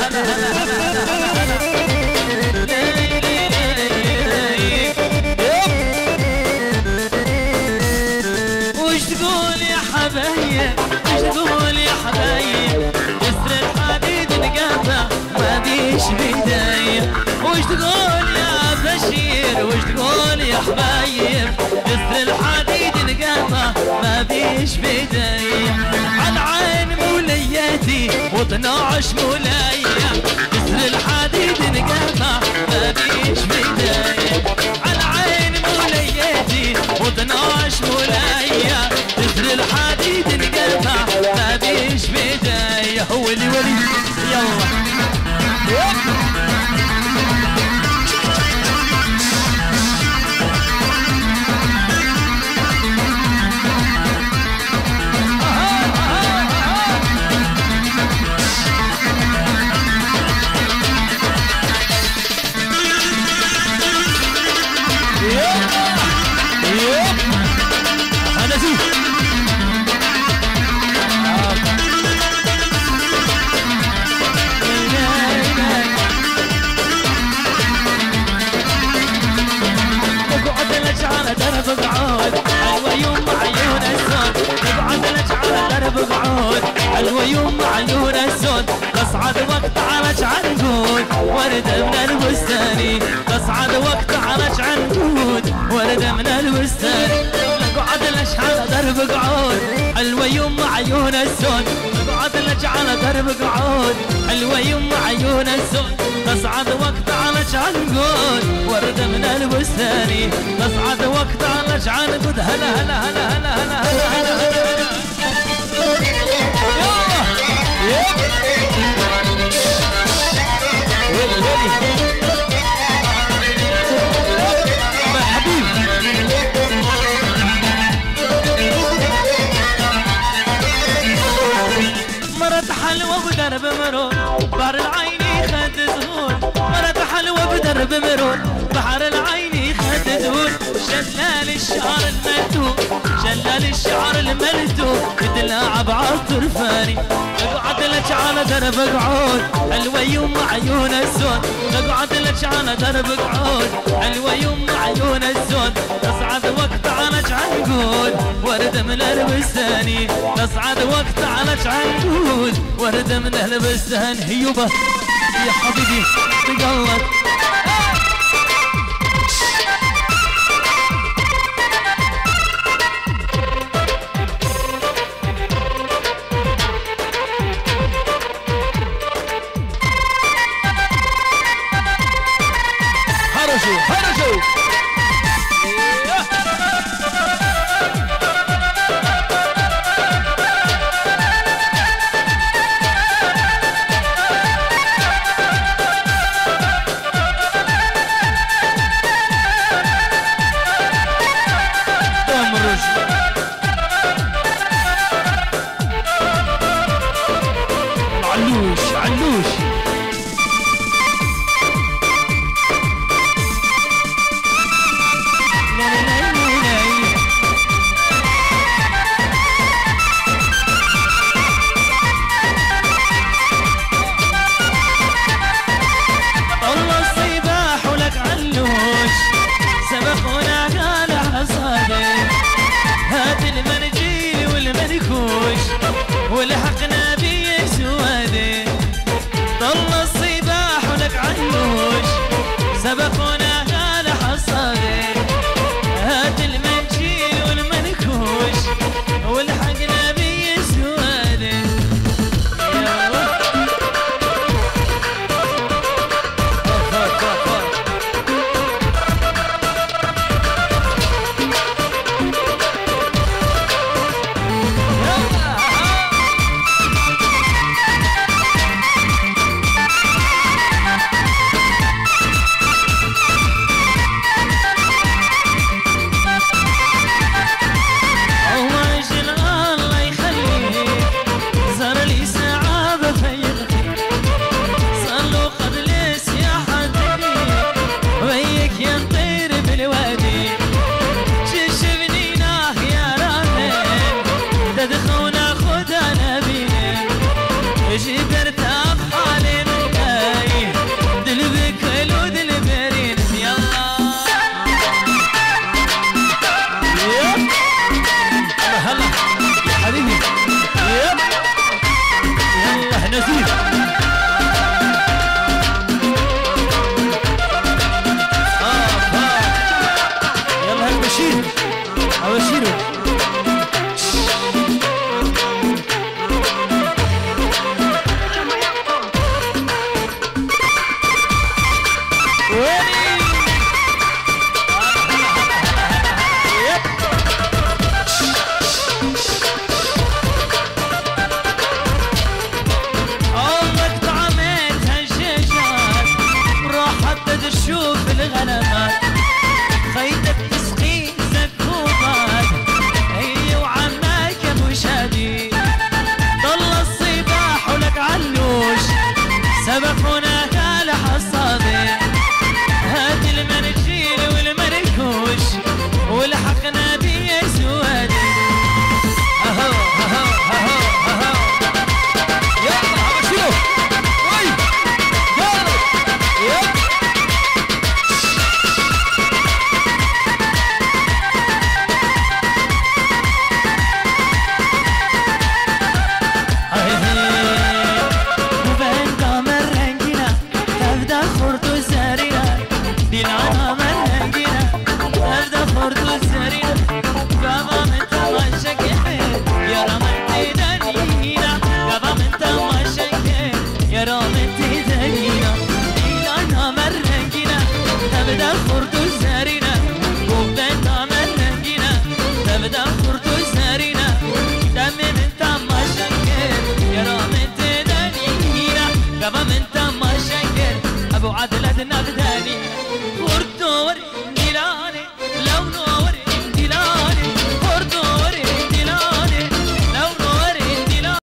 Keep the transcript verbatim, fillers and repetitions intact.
هلا هلا هلا وش تقول يا حبايب وش تقول يا حبايب جسر الحديد انقطع ما بيش بداية وش تقول يا بشير وش تقول يا حبايب جسر الحديد انقطع ما بيش بداية على عين موليتي واثناعش مولاية جسر الحديد انقطع ما بيش بداية على عين موليتي واثناعش مولاية جسر الحديد انقطع ما بيش بداية هو اللي ولي يلا الويوم معلون السود تصعد وقت على عنقود ورد من البستاني تصعد وقت على عنقود ورد من البستاني نقعد الاشحال درب قعود الويوم معيون السود نقعد الاشحال درب قعود الويوم معيون السود تصعد وقت على عنقود ورد من البستاني تصعد وقت على عنقود هلا هلا هلا هلا هلا هلا هلا هلا مرت حلوة بدرب مرور بحر العيني خد زهور مرت حلوة بدرب مرور بحر العيني خد زهور شلال الشعر الملتوب شلال الشعر الملتوب يتلاعب عالطر فاني نقعد لك على درب قعود الويوم عيون السود نقعد لك على درب قعود الويوم عيون السود تصعد وقت على عنقود ورد من البستاني تصعد وقت على عنقود ورد من البستان هيوبه يا حبيبي تقلط ولحقنا بيسوادي ضل الصباح ولك عنوش سبقونا قال حصادي هات المنجيل والمنكوش ولحقنا بيسوادي ذبحونا كالحصابين هات المنجيل والمركوش ولحقنا بيسود اهو اهو اهو اهو يلا حبشيو وي يلا يلا ابو عدلة النغداني